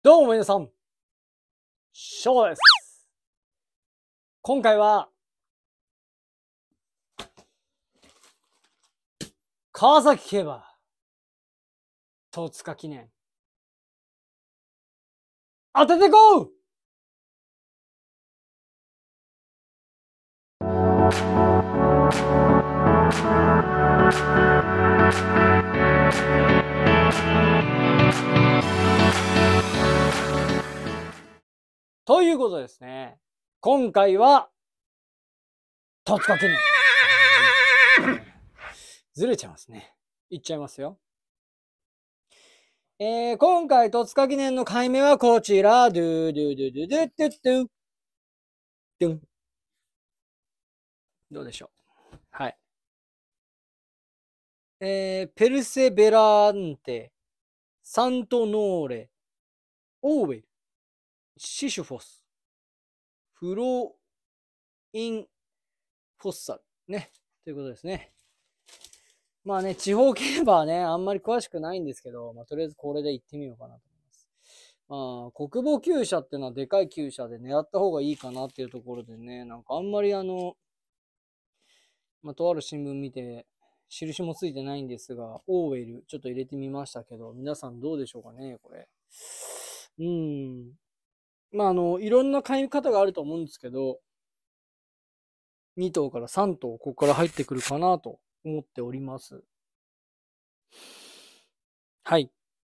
どうも皆さん、ショウです。今回は、川崎競馬、戸塚記念、当ててこうということですね。今回は、戸塚記念。ずれちゃいますね。いっちゃいますよ。今回、戸塚記念の回目はこちら。ドゥドゥドゥドゥドゥドゥドゥドゥン。どうでしょう。はい。ペルセベランテ、サントノーレ、オーウェル、シシュフォス、フロインフォッサル。ね。ということですね。まあね、地方競馬はね、あんまり詳しくないんですけど、とりあえずこれで行ってみようかなと思います。国母厩舎っていうのはでかい厩舎で狙った方がいいかなっていうところでね、なんかあんまりとある新聞見て、印もついてないんですが、オーウェルちょっと入れてみましたけど、皆さんどうでしょうかね、これ。いろんな買い方があると思うんですけど、2頭から3頭、ここから入ってくるかなと思っております。はい。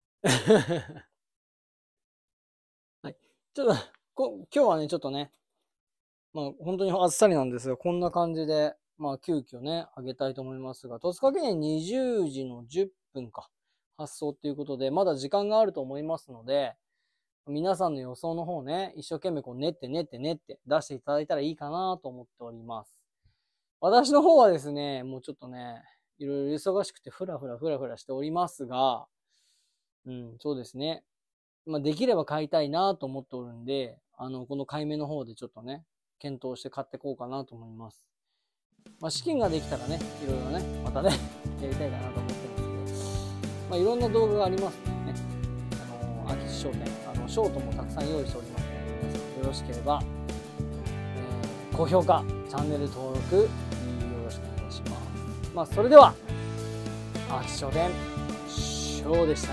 はい。ちょっと、今日はね、ちょっとね、本当にあっさりなんですが、こんな感じで、急遽ね、あげたいと思いますが、戸塚記念20時の10分か、発送っていうことで、まだ時間があると思いますので、皆さんの予想の方ね、一生懸命練って出していただいたらいいかなと思っております。私の方はですね、もうちょっとね、いろいろ忙しくてふらふらしておりますが、そうですね。できれば買いたいなと思っておるんで、この買い目の方でちょっとね、検討して買ってこうかなと思います。資金ができたらね、いろいろね、またね、やりたいかなと思ってますけど、いろんな動画がありますのでね、空き地商店、ショートもたくさん用意しておりますので、皆さんよろしければ、高評価、チャンネル登録、よろしくお願いします。それでは、空き地商店、ショーでした。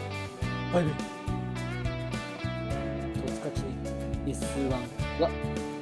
バイバイ。戸塚記念 S1 は